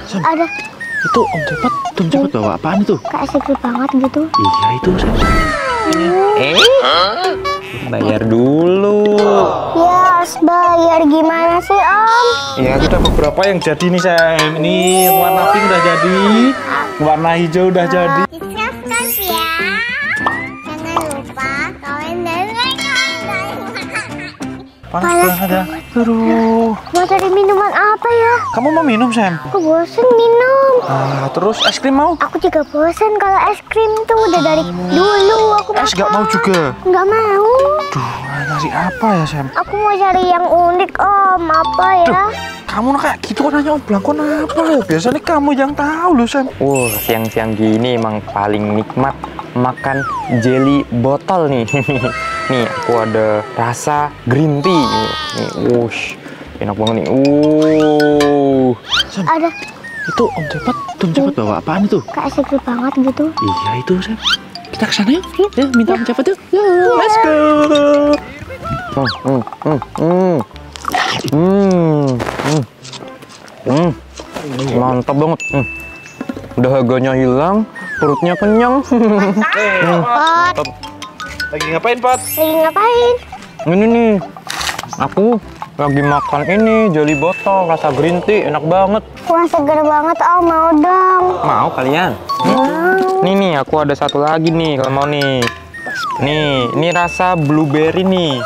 Sam, Ada. itu Om Cepet bawa apaan itu? Kayak seger banget gitu. Iya itu Sam. Bayar dulu. Ya harus bayar, gimana sih Om? Ya kita beberapa yang jadi nih Sam. Ini warna pink udah jadi, warna hijau udah jadi. Subscribe ya. Jangan lupa komen dan like. Panas banget ya. Aduh. Mau cari minuman apa ya? Kamu mau minum Sam? Aku bosen minum. Terus es krim mau? Aku juga bosen kalau es krim tuh udah dari dulu aku Es gak mau juga? Nggak mau. Duh, nasi apa ya Sam? Aku mau cari yang unik Om. Apa ya? Kamu kayak gitu kan nanya Om Blangkon apa ya? Biasanya kamu yang tahu loh Sam. Siang-siang gini emang paling nikmat makan jelly botol nih. Nih, aku ada rasa green tea. Nih, wush, enak banget nih. Sam, Ada. itu Om Cepet bawa apaan itu? Kayak seger banget gitu. Iya itu Sam. Kita kesana yuk. Ya, minta Om Cepet yuk. Let's go. Mantap banget. Udah harganya hilang, perutnya kenyang. Pot. Lagi ngapain, Pot? Lagi ngapain? Ini nih, aku lagi makan ini jelly botol rasa green tea, enak banget. Wah seger banget Om, mau dong. Mau kalian? Nih, aku ada satu lagi nih kalau mau nih. Nih, ini rasa blueberry nih.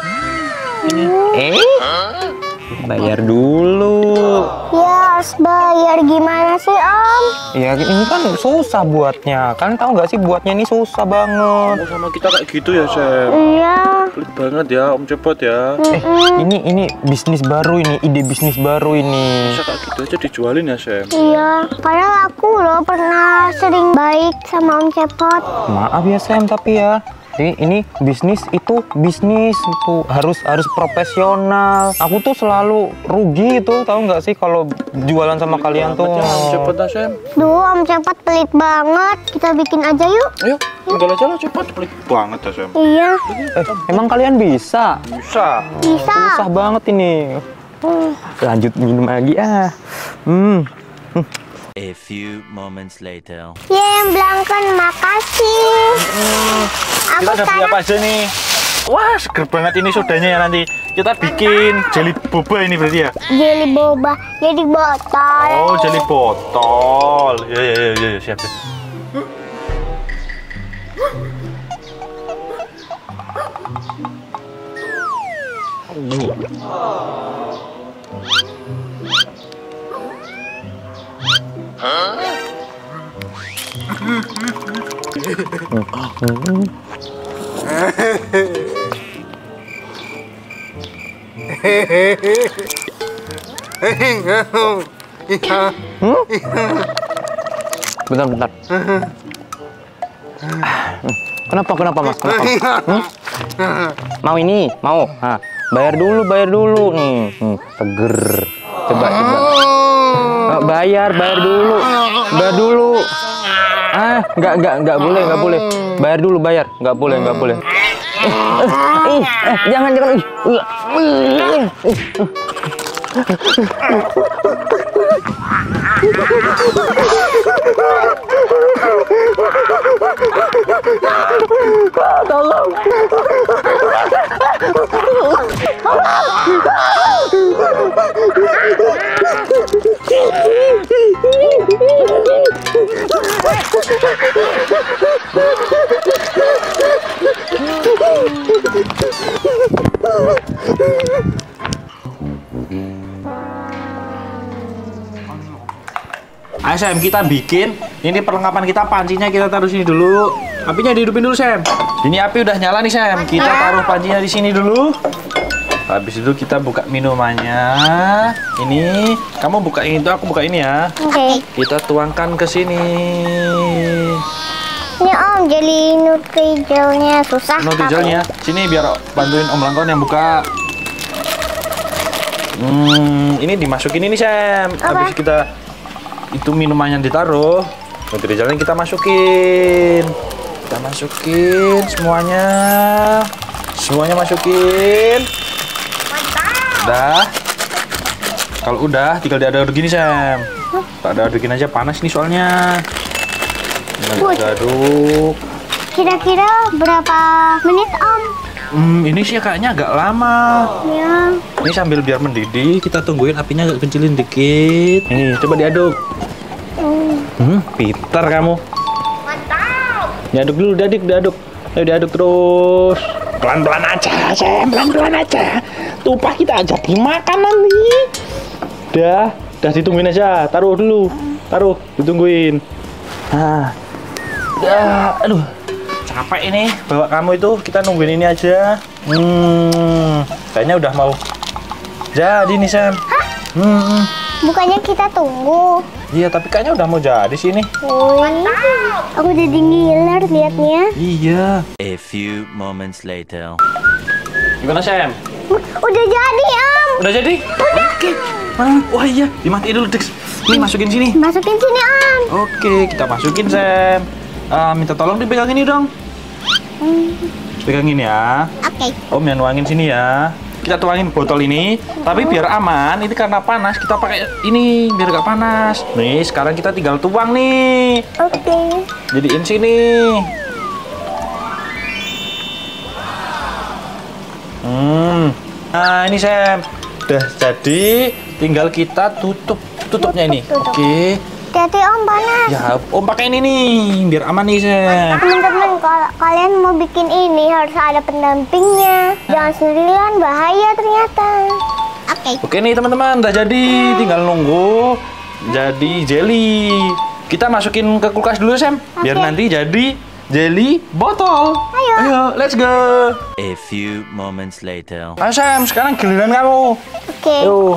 Bayar dulu. Ya harus bayar, gimana sih Om? Ya ini kan susah buatnya. Kalian tahu nggak sih buatnya ini susah banget. Sama kita kayak gitu ya, Sam. Iya. Pelit banget ya, Om Cepet ya. Ini bisnis baru ini, ide bisnis baru ini. Bisa kayak gitu aja dijualin ya, Sam. Iya, padahal aku loh pernah sering baik sama Om Cepot. Maaf ya Sam, tapi ya ini bisnis itu harus profesional. Aku tuh selalu rugi itu, tahu nggak sih kalau jualan sama kalian tuh. Om Cepet lah, Sam. Duh, Om Cepot pelit banget. Kita bikin aja yuk. Ayo, tinggal aja lah Cepet. Pelit banget ya, Sam. Iya. Emang kalian bisa? Bisa. Bisa. Susah banget ini. Lanjut minum lagi ah. A few moments later. Yang Blangkon, makasih. Kita udah beli apa aja nih? Wah, seger banget ini sodanya ya nanti. Kita bikin jelly boba ini berarti ya? Jelly boba, jadi botol. Oh, jelly botol. Ya, siap. Bentar. Kenapa Mas? Mau ini? Mau? Bayar dulu nih. Seger. Coba. Bayar dulu. Nggak boleh. Bayar dulu, nggak boleh. Jangan. Tolong. Ayo Sam, kita bikin. Ini perlengkapan kita, pancinya kita taruh sini dulu. Apinya dihidupin dulu Sam. Ini api udah nyala nih Sam. Kita taruh pancinya di sini dulu. Habis itu kita buka minumannya. Ini, kamu buka ini tuh, aku buka ini ya. Oke. Kita tuangkan ke sini. Ini Om, jadi nutri hijaunya susah. Nutri gelnya. Sini biar bantuin Om Blangkon yang buka. Ini dimasukin ini Sam. Habis kita itu minumannya ditaruh, nutri gelnya kita masukin. Kita masukin semuanya. Semuanya masukin. Udah. Kalau udah, tinggal diaduk gini, Sam. Tak ada-adukin aja, panas nih soalnya. Wih. Aduk. Kira-kira berapa menit, Om? Ini sih kayaknya agak lama. Ya. Ini sambil biar mendidih, kita tungguin apinya agak kecilin dikit. Nih, coba diaduk. Pintar kamu. Mantap. Diaduk dulu, diaduk. Ayo diaduk terus. Pelan-pelan aja, Sam. Pelan-pelan aja. Tumpah kita aja dimakan nanti. Udah ditungguin aja. Taruh dulu. Taruh, ditungguin. Nah. Udah, aduh. Capek ini bawa kamu itu. Kita nungguin ini aja. Kayaknya udah mau jadi nih, Sam. Bukannya kita tunggu. Iya, tapi kayaknya udah mau jadi sini. Wih. Aku jadi ngiler liatnya. Iya. A few moments later. Gimana, Sam? Udah jadi, Om. Udah jadi? Udah. Oke. Wah iya, dimatiin dulu, Dex. Nih, masukin sini. Masukin sini, Om. Oke, kita masukin, Sam. Minta tolong dipegang ini dong. Pegangin ya. Oke. Om yang nuangin sini ya. Kita tuangin botol ini, tapi biar aman, ini karena panas, kita pakai ini biar gak panas. Nih, sekarang kita tinggal tuang nih. Oke. Jadiin sini. Nah, ini Sam. Udah jadi, tinggal kita tutupnya ini. Tutup. Oke. Hati-hati, Om, panas. Ya, Om pakai ini nih, biar aman nih, Sam. Teman-teman, kalau kalian mau bikin ini harus ada pendampingnya. Jangan sendirian, bahaya ternyata. Oke. Oke nih teman-teman, udah jadi, tinggal nunggu jadi jelly. Kita masukin ke kulkas dulu, Sam, biar Oke. nanti jadi jelly botol. Ayo. Let's go. A few moments later. Ayo Sam, sekarang giliran kamu. Oke. Ayo.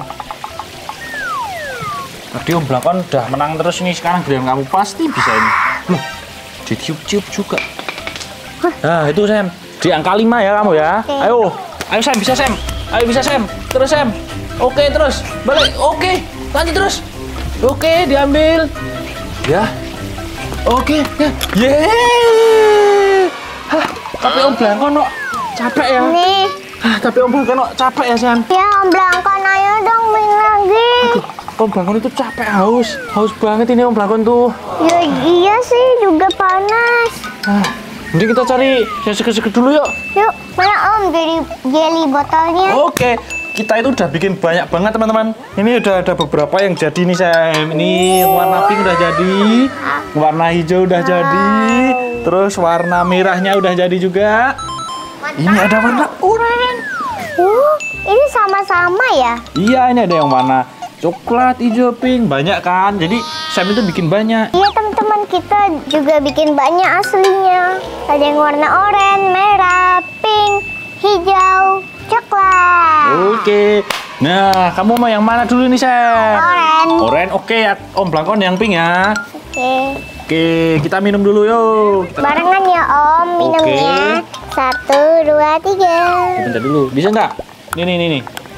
Tadi Om Blakon udah menang terus nih, sekarang giliran kamu pasti bisa ini. Loh, ditiup-tiup juga. Nah itu Sam, di angka 5 ya kamu ya. Oke. Ayo Sam, bisa Sam. Ayo bisa Sam, terus Sam. Oke terus, balik. Oke, lanjut terus. Oke, diambil. Ya. Oke, ya. Yeay. Hah, tapi Om Blakon kok capek ya. Nih. Hah, tapi Om Blakon kok capek ya Sam. Ya, Om Blangkon, ayo dong main lagi. Om Blakon itu capek, haus banget ini Om Blakon tuh. Ya iya sih, juga panas. Nanti kita cari yang seger-seger dulu yuk. Yuk, mana Om jadi jelly botolnya? Oke, kita itu udah bikin banyak banget teman-teman. Ini udah ada beberapa yang jadi nih Sam. Ini warna pink udah jadi, warna hijau udah jadi, terus warna merahnya udah jadi juga. Ini ada warna oranye. Ini sama-sama ya? Iya, ini ada yang warna coklat, hijau, pink, banyak kan. Jadi Sam itu bikin banyak. Iya teman-teman, kita juga bikin banyak aslinya. Ada yang warna oranye, merah, pink, hijau, coklat. Oke. Nah, kamu mau yang mana dulu nih Sam? Oranye. Oranye, oke. Om Blakon yang pink ya. Oke. Oke, kita minum dulu yuk. Barengan ya Om minumnya. 1, 2, 3. Bentar dulu, bisa nggak? Nih.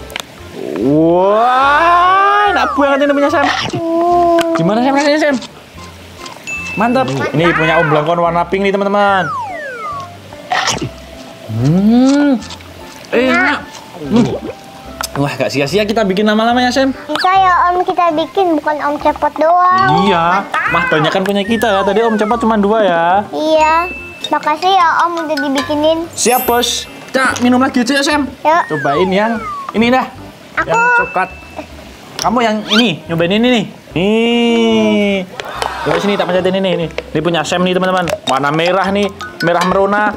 Wah, enak banget ini punya Sam. Gimana Sam rasanya Sam? Mantap. Ini punya Om Blakon warna pink nih teman-teman. Enak. Wah, gak sia-sia kita bikin lama-lama ya Sam. Bisa ya Om kita bikin, bukan Om Cepot doang. Iya, banyak kan punya kita ya. Tadi Om Cepat cuma 2 ya. Iya. Makasih ya Om udah dibikinin. Siap bos. Kita minum lagi aja ya Sam. Yuk. Cobain yang ini dah. Aku. Yang coklat. Kamu yang ini, nyobain ini nih. Nih. Coba sini tak pencetin ini nih. Ini punya Sam nih teman-teman. Warna merah nih, merah merona.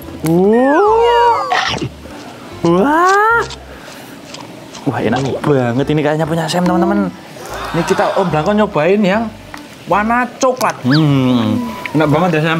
Wah. Wah, enak banget ini kayaknya punya Sam teman-teman. Ini kita Om Blakon nyobain yang warna coklat. Enak banget ya Sam.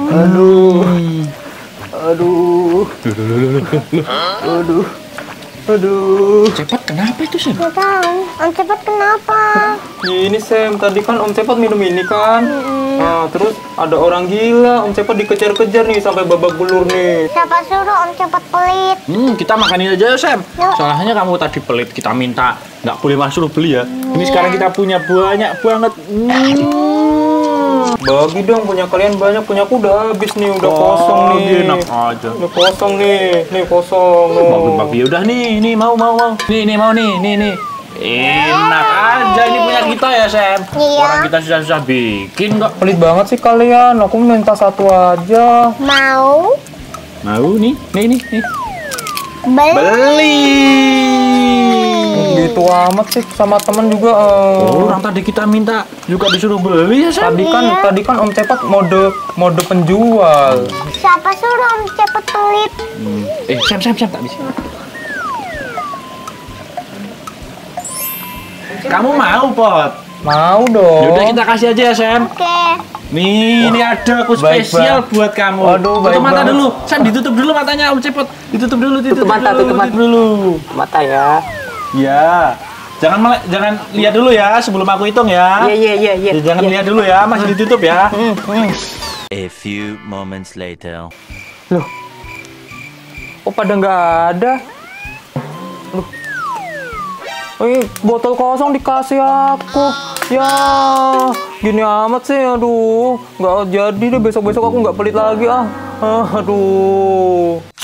Aduh. Cepat kenapa itu Sam? Nggak tahu. Om Cepot kenapa? Ini Sam, tadi kan Om Cepot minum ini kan. Nah, terus ada orang gila, Om Cepot dikejar-kejar nih sampai babak belur nih. Siapa suruh Om Cepot pelit? Kita makanin aja ya Sam. Yuk. Soalnya kamu tadi pelit, kita minta nggak boleh masuk beli ya. Ini sekarang kita punya banyak banget. Bagi dong, punya kalian banyak, punya aku udah habis nih, udah kosong nih. Enak aja. Udah kosong nih kosong. Bagi-bagi udah nih mau. Nih mau nih. Enak aja, ini punya kita ya, Sam. Iya. Orang kita susah-susah bikin kok. Pelit banget sih kalian. Aku minta satu aja. Mau Mau nih. Nih. beli? Beli. Gitu amat sih sama temen juga. Orang tadi kita minta juga disuruh beli ya, Sam. Tadi kan Om Cepet mode penjual. Siapa suruh Om Cepet pelit? Sam, tak bisa. Kamu mau, Pot? Mau dong. Yaudah kita kasih aja ya, Sam. Oke. Nih, ini ada aku baik spesial buat kamu. Waduh, baik tutup mata banget. dulu. Sam, ditutup dulu matanya, Om Cepot. Ditutup dulu, Tutup mata dulu. mata ya. Ya. Jangan lihat dulu ya sebelum aku hitung ya. Iya. Jangan lihat dulu ya, masih ditutup ya. A few moments later. Loh. Oh pada nggak ada. Loh. Botol kosong dikasih aku. Ya, gini amat sih, aduh. Nggak jadi deh, besok-besok aku nggak pelit lagi ah. Aduh.